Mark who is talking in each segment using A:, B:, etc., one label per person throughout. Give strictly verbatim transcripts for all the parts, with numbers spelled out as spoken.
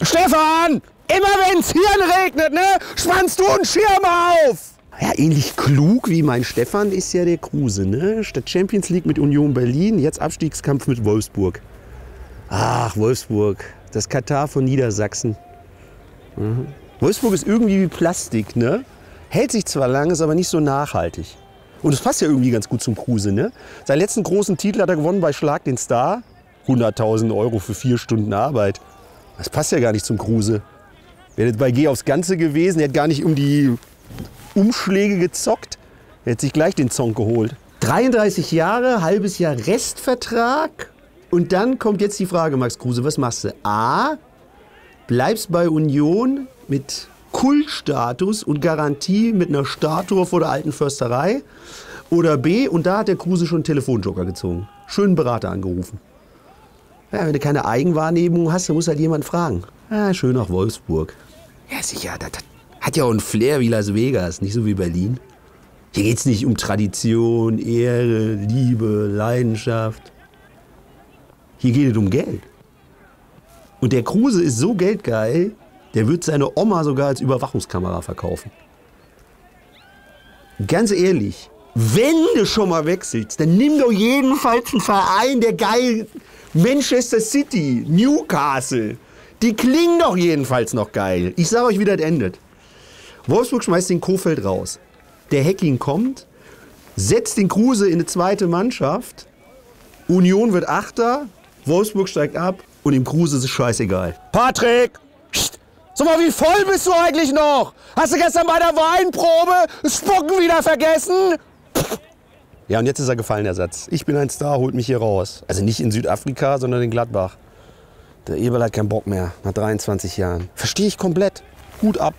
A: Stefan! Immer wenn's Hirn regnet, ne? Spannst du einen Schirm auf! Ja, ähnlich klug wie mein Stefan ist ja der Kruse, ne? Statt Champions League mit Union Berlin, jetzt Abstiegskampf mit Wolfsburg. Ach, Wolfsburg, das Katar von Niedersachsen. Mhm. Wolfsburg ist irgendwie wie Plastik, ne? Hält sich zwar lang, ist aber nicht so nachhaltig. Und es passt ja irgendwie ganz gut zum Kruse, ne? Seinen letzten großen Titel hat er gewonnen bei Schlag den Star. hunderttausend Euro für vier Stunden Arbeit. Das passt ja gar nicht zum Kruse. Wäre jetzt bei G aufs Ganze gewesen, er hätte gar nicht um die Umschläge gezockt. Er hätte sich gleich den Zonk geholt. dreiunddreißig Jahre, halbes Jahr Restvertrag. Und dann kommt jetzt die Frage, Max Kruse, was machst du? A, bleibst bei Union mit Kultstatus und Garantie mit einer Statue vor der alten Försterei. Oder B, und da hat der Kruse schon einen Telefonjoker gezogen. Schönen Berater angerufen. Ja, wenn du keine Eigenwahrnehmung hast, dann muss halt jemand fragen. Ja, schön nach Wolfsburg. Ja, sicher, das hat ja auch einen Flair wie Las Vegas, nicht so wie Berlin. Hier geht's nicht um Tradition, Ehre, Liebe, Leidenschaft. Hier geht es um Geld. Und der Kruse ist so geldgeil, der wird seine Oma sogar als Überwachungskamera verkaufen. Ganz ehrlich, wenn du schon mal wechselst, dann nimm doch jedenfalls einen Verein, der geil... Manchester City, Newcastle, die klingen doch jedenfalls noch geil. Ich sage euch, wie das endet. Wolfsburg schmeißt den Kofeld raus. Der Hecking kommt, setzt den Kruse in eine zweite Mannschaft. Union wird Achter, Wolfsburg steigt ab und dem Kruse ist es scheißegal. Patrick! Psst. Sag mal, wie voll bist du eigentlich noch? Hast du gestern bei der Weinprobe das Spucken wieder vergessen? Pff. Ja, und jetzt ist er gefallen, der Satz. Ich bin ein Star, holt mich hier raus. Also nicht in Südafrika, sondern in Gladbach. Der Eberl hat keinen Bock mehr, nach dreiundzwanzig Jahren. Verstehe ich komplett. Hut ab.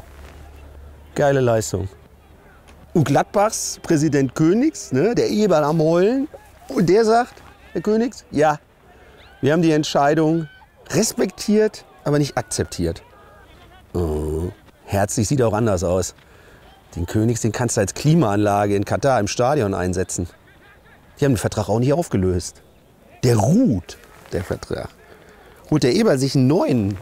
A: Geile Leistung. Und Gladbachs Präsident Königs, ne, der Eberl am Heulen. Und der sagt, Herr Königs, ja, wir haben die Entscheidung respektiert, aber nicht akzeptiert. Oh, herzlich sieht auch anders aus. Den Königs, den kannst du als Klimaanlage in Katar im Stadion einsetzen. Die haben den Vertrag auch nicht aufgelöst. Der ruht, der Vertrag. Holt der Eberl sich einen neuen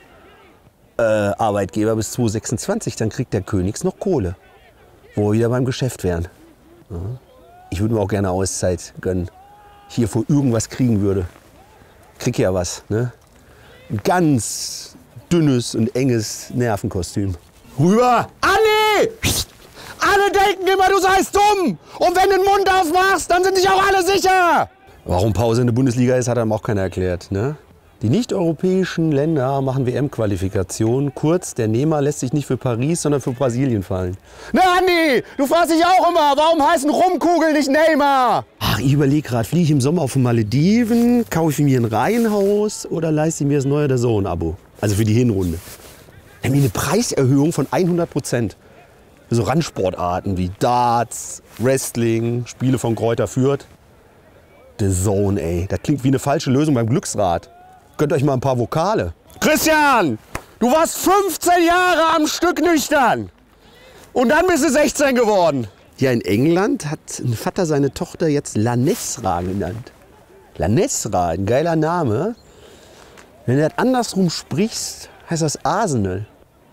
A: äh, Arbeitgeber bis zweitausendsechsundzwanzig, dann kriegt der Königs noch Kohle. Wo wir wieder beim Geschäft wären. Ja. Ich würde mir auch gerne Auszeit gönnen. Hier vor irgendwas kriegen würde. Krieg ja was, ne? Ein ganz dünnes und enges Nervenkostüm. Rüber! Alle! Alle denken immer, du seist dumm! Und wenn du den Mund aufmachst, dann sind sich auch alle sicher! Warum Pause in der Bundesliga ist, hat einem auch keiner erklärt, ne? Die nicht-europäischen Länder machen W M-Qualifikation. Kurz, der Nehmer lässt sich nicht für Paris, sondern für Brasilien fallen. Na, Andi, du fragst dich auch immer, warum heißen Rumkugeln nicht Neymar? Ach, ich überlege gerade, fliege ich im Sommer auf den Malediven, kaufe ich mir ein Reihenhaus oder leiste ich mir das neue D A Z N-Abo? Also für die Hinrunde. Wir haben hier eine Preiserhöhung von hundert Prozent. Für so Randsportarten wie Darts, Wrestling, Spiele von Kräuter Fürth. The Zone, ey. Das klingt wie eine falsche Lösung beim Glücksrad. Gönnt euch mal ein paar Vokale. Christian, du warst fünfzehn Jahre am Stück nüchtern. Und dann bist du sechzehn geworden. Ja, in England hat ein Vater seine Tochter jetzt Lanesra genannt. Lanesra, ein geiler Name. Wenn du das andersrum sprichst, heißt das Arsenal.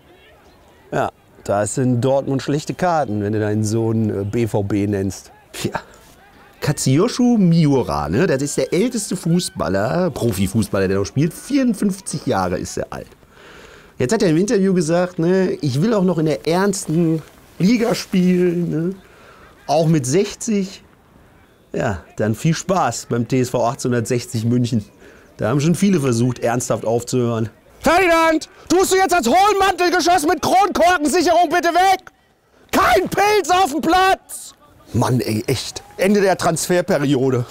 A: Ja, da sind Dortmund schlechte Karten, wenn du deinen Sohn B V B nennst. Ja. Katsuyoshu Miura, ne? Das ist der älteste Fußballer, Profifußballer, der noch spielt. vierundfünfzig Jahre ist er alt. Jetzt hat er im Interview gesagt, ne, ich will auch noch in der ernsten Liga spielen, ne? Auch mit sechzig. Ja, dann viel Spaß beim T S V achtzehnhundertsechzig München. Da haben schon viele versucht, ernsthaft aufzuhören. Ferdinand, tust du jetzt als Hohlmantelgeschoss mit Kronkorkensicherung bitte weg? Kein Pilz auf dem Platz! Mann, ey, echt. Ende der Transferperiode.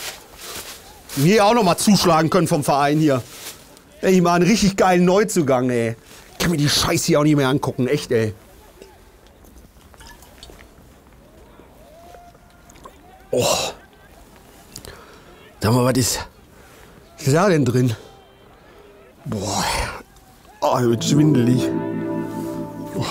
A: Wir auch noch mal zuschlagen können vom Verein hier. Ey, mal einen richtig geilen Neuzugang, ey. Ich kann mir die Scheiße hier auch nicht mehr angucken, echt, ey. Oh. Sag mal, was ist, was ist da denn drin? Boah. Oh, wird schwindelig. Oh.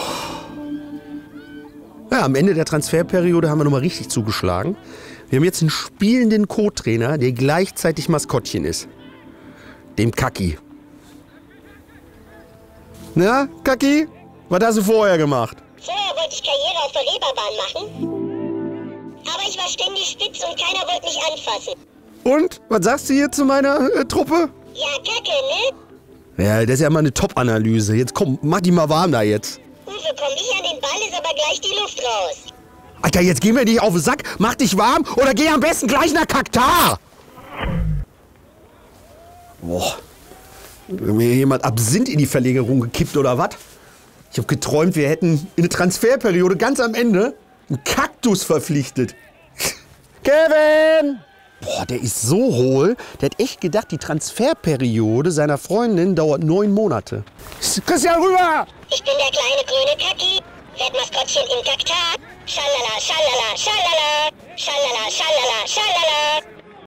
A: Ja, am Ende der Transferperiode haben wir nochmal richtig zugeschlagen. Wir haben jetzt einen spielenden Co-Trainer, der gleichzeitig Maskottchen ist. Dem Kaki. Na, Kaki? Was hast du vorher gemacht?
B: Vorher wollte ich Karriere auf der Reeperbahn machen. Aber ich war ständig spitz und keiner wollte mich anfassen.
A: Und? Was sagst du hier zu meiner äh, Truppe?
B: Ja, kacke, ne?
A: Ja, das ist ja mal eine Top-Analyse. Jetzt komm, mach die mal warm da jetzt.
B: Uwe, komm ich an den Ball, ist aber gleich die Luft raus.
A: Alter, jetzt geh mir nicht auf den Sack, mach dich warm oder geh am besten gleich nach Kaktar. Boah. Mir jemand Absinth in die Verlegerung gekippt oder was? Ich hab geträumt, wir hätten in der Transferperiode ganz am Ende einen Kaktus verpflichtet. Kevin! Boah, der ist so hohl, der hat echt gedacht, die Transferperiode seiner Freundin dauert neun Monate. Christian, rüber!
B: Ich bin der kleine grüne Kaki, Pferdmaskottchen in Kaktar. Schalala, schalala, schalala, schalala, schalala, schalala.